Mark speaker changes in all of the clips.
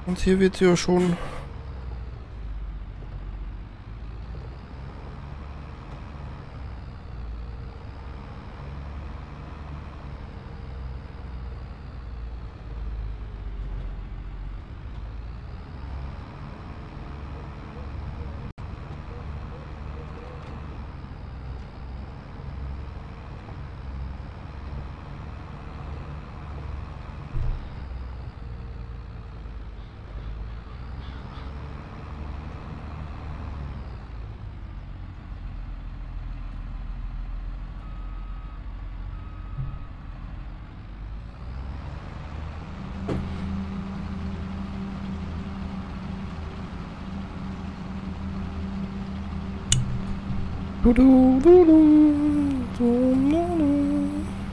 Speaker 1: Und hier wird ja schon... Du, du, du, du, du, du, du.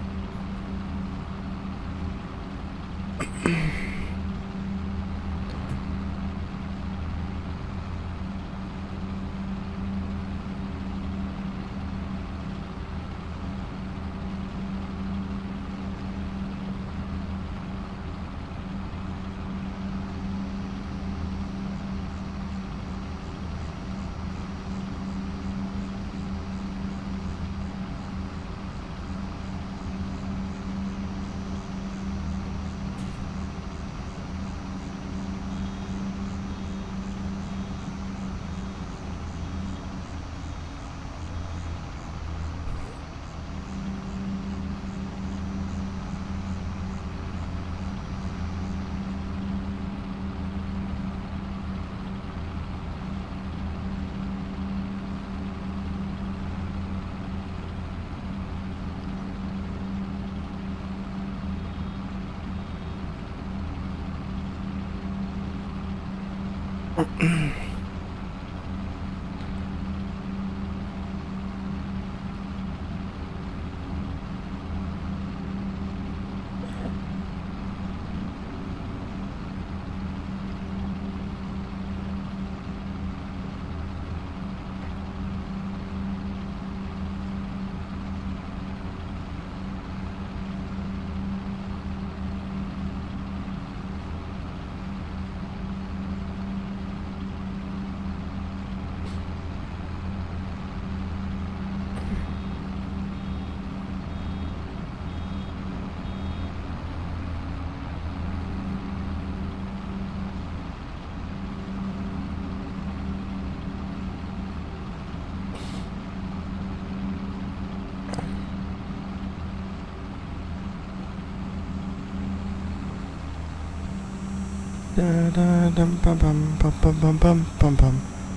Speaker 1: Da, da, dam, bam, bam, bam, bam, bam, bam, bam, bam.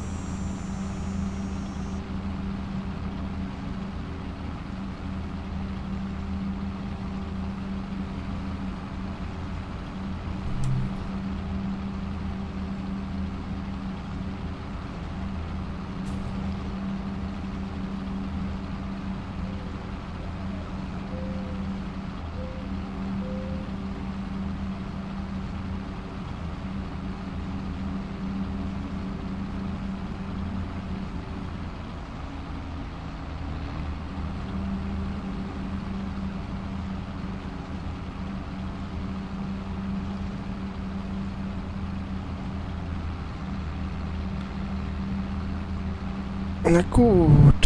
Speaker 1: Na gut.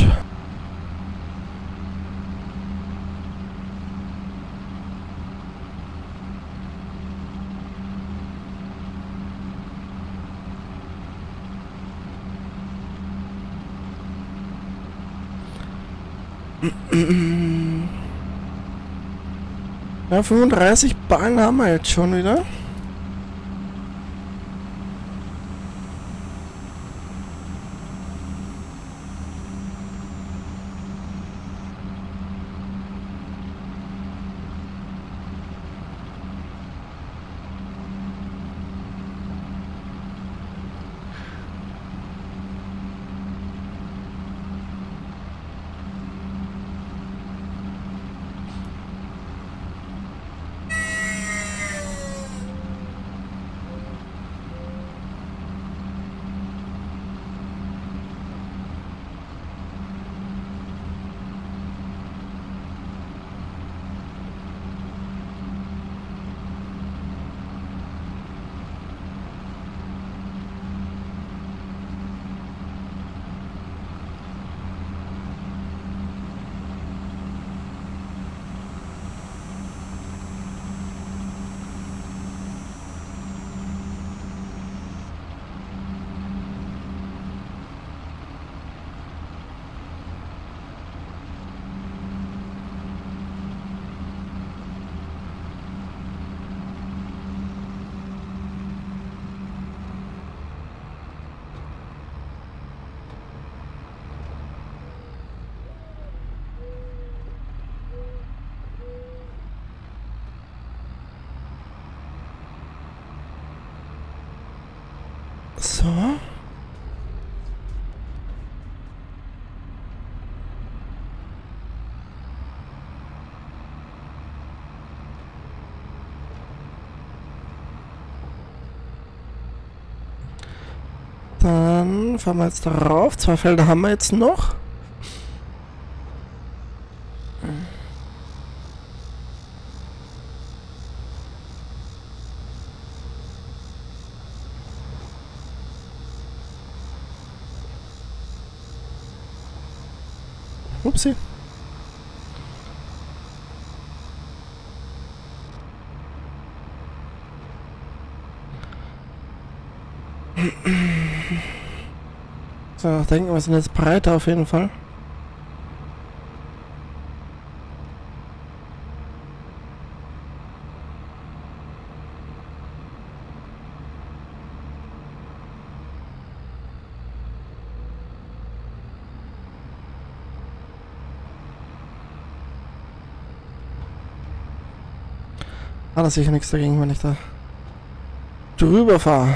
Speaker 1: Ja, 35 Ballen haben wir jetzt schon wieder. So. Dann fahren wir jetzt darauf. 2 Felder haben wir jetzt noch. Upsi. So, ich denke, wir sind jetzt breiter auf jeden Fall. Hat er sicher nichts dagegen, wenn ich da drüber fahre.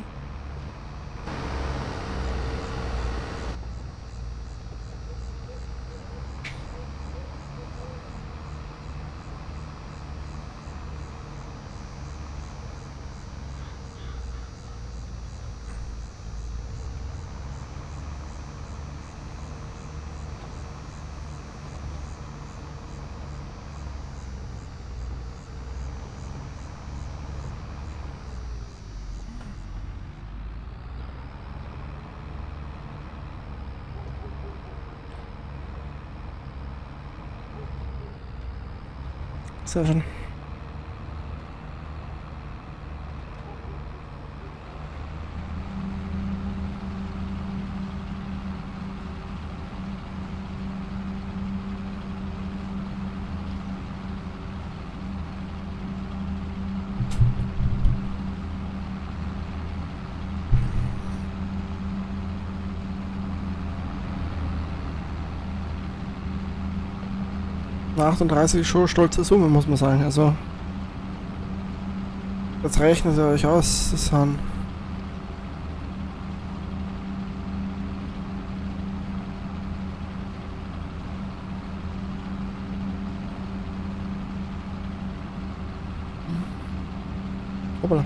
Speaker 1: Sehr schön. Na, 38 ist schon eine stolze Summe, muss man sagen. Also, jetzt rechnet ihr euch aus, das sind hoppala.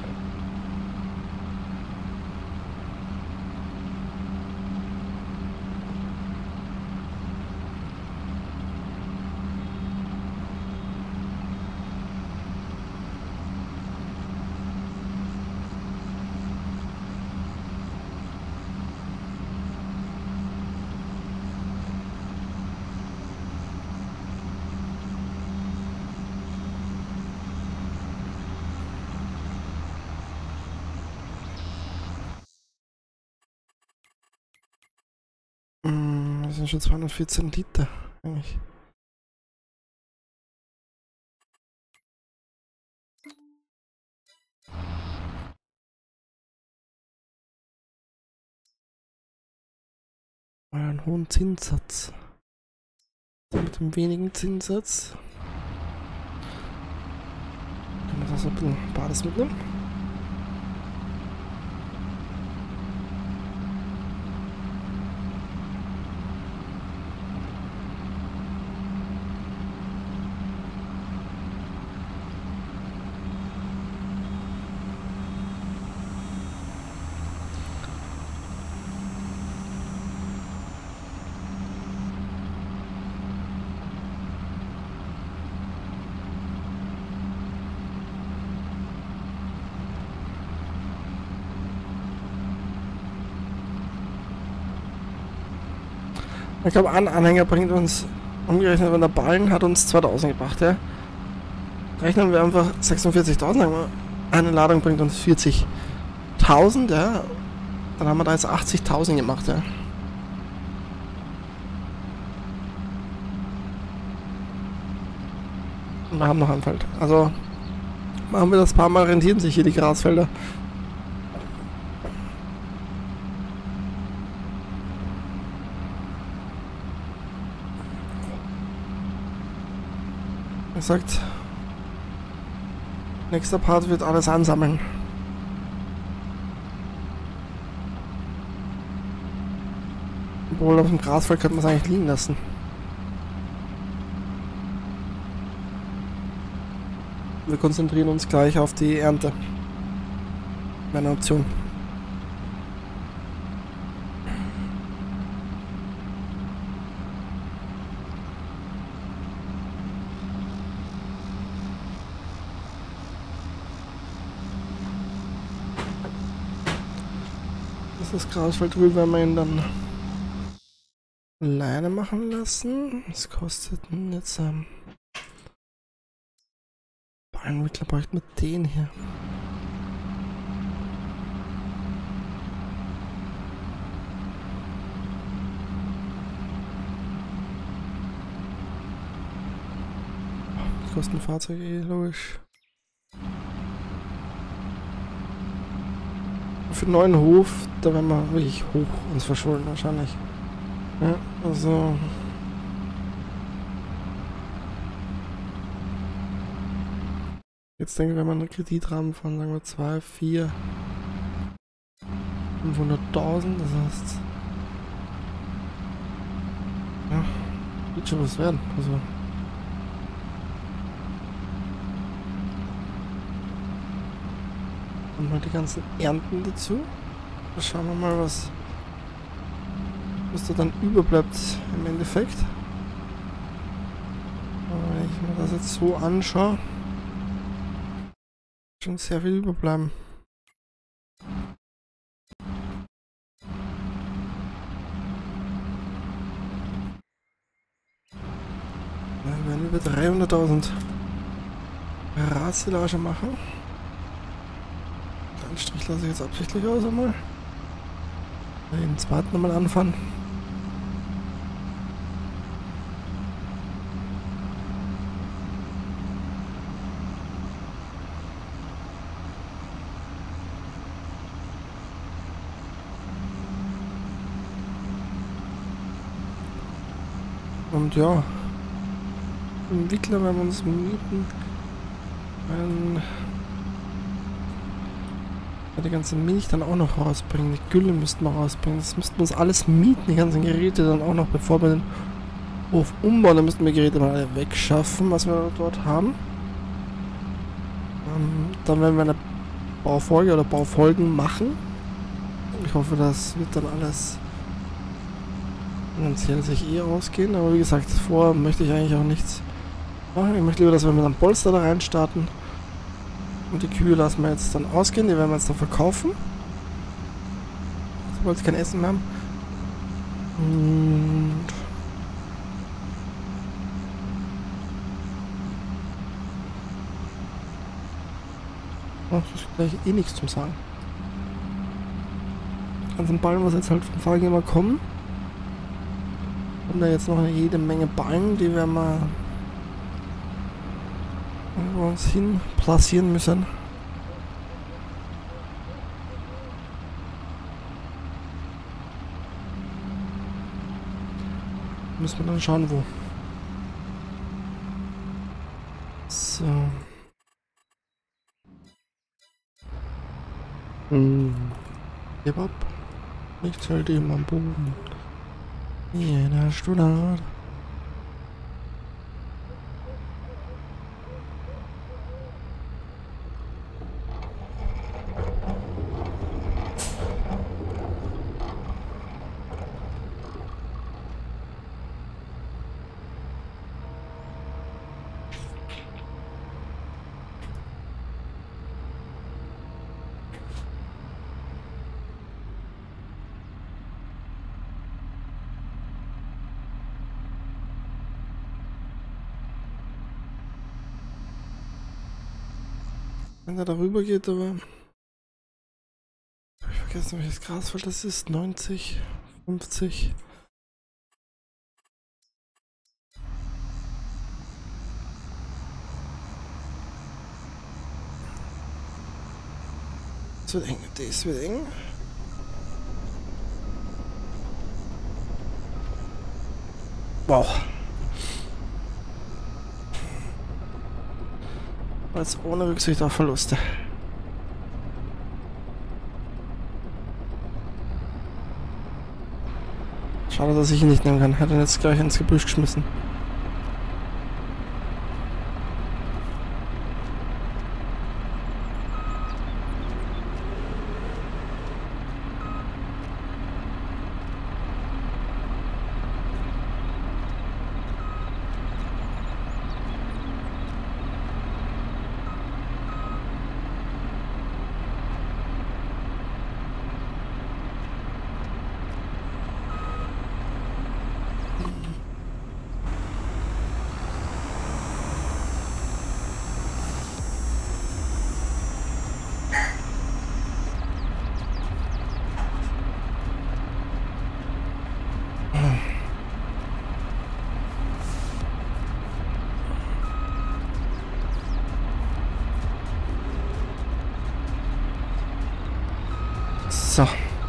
Speaker 1: Das sind schon 214 Liter, eigentlich. Einen hohen Zinssatz. So, mit dem wenigen Zinssatz. Können wir das ein bisschen Bades mitnehmen? Ich glaube, ein Anhänger bringt uns, umgerechnet, wenn der Ballen hat uns 2000 gebracht, ja. Rechnen wir einfach 46.000, eine Ladung bringt uns 40.000, ja. Dann haben wir da jetzt 80.000 gemacht, ja. Und wir haben noch ein Feld. Also, machen wir das paar Mal, rentieren sich hier die Grasfelder. Er sagt, nächster Part wird alles ansammeln. Obwohl auf dem Grasfeld könnte man es eigentlich liegen lassen. Wir konzentrieren uns gleich auf die Ernte. Meine Option. Das Grasfeld drüben werden wir ihn dann alleine machen lassen. Was kostet denn jetzt Ballenwickler bräuchte mit den hier. Die kosten Fahrzeuge eh logisch. Für den neuen Hof, da werden wir wirklich hoch uns verschulden wahrscheinlich. Ja, also... Jetzt denke ich, wenn man einen Kreditrahmen von, sagen wir, 2, 4, 500.000, das heißt... Ja, wird schon was werden, also... Und mal die ganzen Ernten dazu. Da schauen wir mal, was da dann überbleibt im Endeffekt. Aber wenn ich mir das jetzt so anschaue, schon sehr viel überbleiben. Dann werden wir 300.000 Radsilage machen. Den Strich lasse ich jetzt absichtlich aus einmal. Den zweiten nochmal anfangen. Und ja, im Wickler werden wir uns mieten. Die ganze Milch dann auch noch rausbringen, die Gülle müssten wir rausbringen, das müssten wir uns alles mieten, die ganzen Geräte dann auch noch, bevor wir den Hof umbauen, dann müssten wir Geräte mal alle wegschaffen, was wir dort haben. Dann werden wir eine Baufolge oder Baufolgen machen. Ich hoffe, das wird dann alles finanziell sich eh ausgehen, aber wie gesagt, vorher möchte ich eigentlich auch nichts machen. Ich möchte lieber, dass wir mit einem Polster da rein starten. Und die Kühe lassen wir jetzt dann ausgehen, die werden wir jetzt dann verkaufen. Sobald sie kein Essen mehr haben. Und oh, das ist gleich eh nichts zum Sagen. Die ganzen Ballen, was jetzt halt vom Fahrgeber kommen. Und da jetzt noch jede Menge Ballen, die werden wir irgendwo uns hin platzieren müssen. Müssen wir dann schauen, wo. So. Gib ab. Nichts hält ihm am Boden. Jeder Stunde. Wenn er darüber geht, aber ich vergesse welches Grasfeld das ist. 90, 50. Das wird eng, das wird eng. Wow. Jetzt ohne Rücksicht auf Verluste. Schade, dass ich ihn nicht nehmen kann. Hätte ihn jetzt gleich ins Gebüsch geschmissen. So.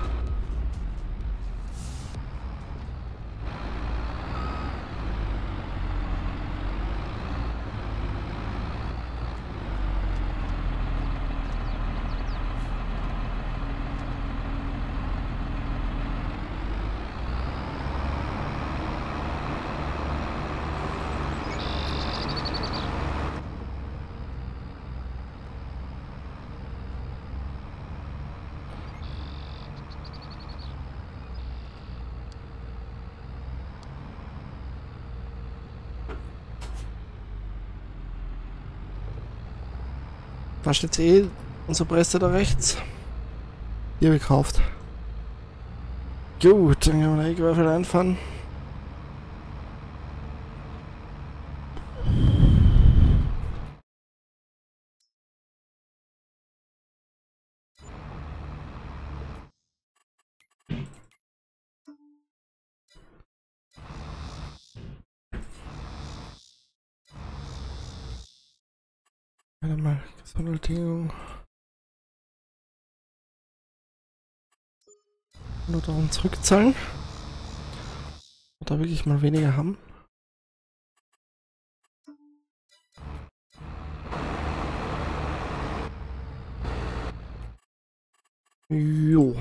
Speaker 1: Da steht eh unser Presse da rechts. Hier gekauft. Gut, dann können wir den Eckwürfel einfahren. Warte mal, Gesundheitsbedingungen. 100.000 zurückzahlen. Oder wirklich mal weniger haben. Jo.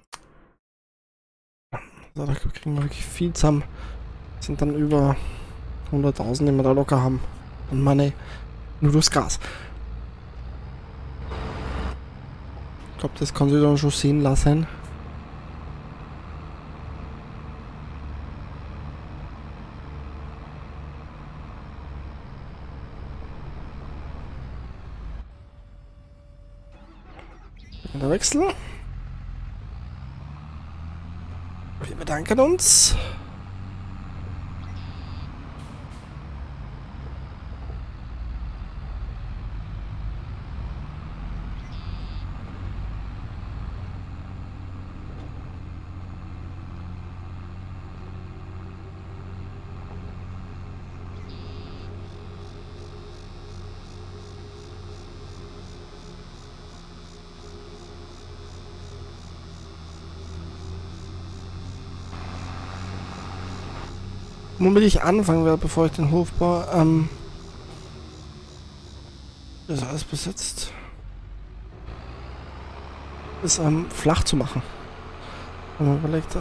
Speaker 1: Also da kriegen wir wirklich viel zusammen. Das sind dann über 100.000, die wir da locker haben. Und Money nur durchs Gas. Ich glaube, das kann sich dann schon sehen lassen. Der Wechsel. Wir bedanken uns. Womit ich anfangen werde, bevor ich den Hof baue, ist alles besetzt, ist flach zu machen. Wenn man überlegt,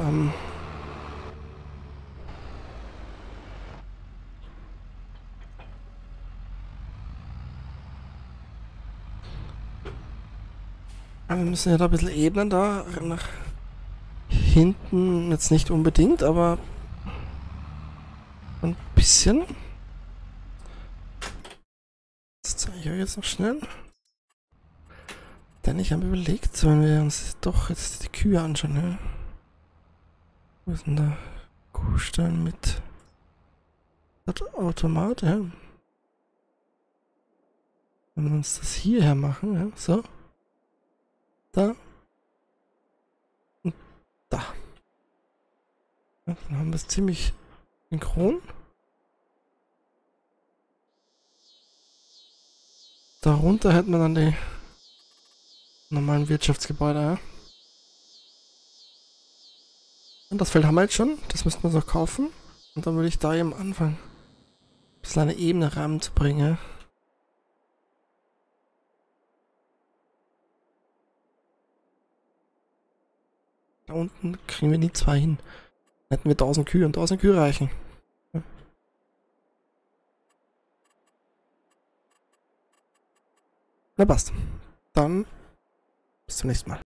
Speaker 1: wir müssen ja da ein bisschen ebnen, da nach hinten jetzt nicht unbedingt, aber ein bisschen. Das zeige ich euch jetzt noch schnell. Denn ich habe überlegt, wenn wir uns doch jetzt die Kühe anschauen, ja. Wo ist denn da Kuhstall mit Automat, ja. Wenn wir uns das hierher machen, ja, so. Da. Und da. Ja, dann haben wir es ziemlich synchron. Darunter hätten wir dann die normalen Wirtschaftsgebäude, ja. Und das Feld haben wir jetzt schon, das müssten wir noch kaufen. Und dann würde ich da eben anfangen, ein bisschen eine Ebene reinzubringen. Da unten kriegen wir nie zwei hin. Hätten wir 1000 Kühe und 1000 Kühe reichen. Na passt. Dann bis zum nächsten Mal.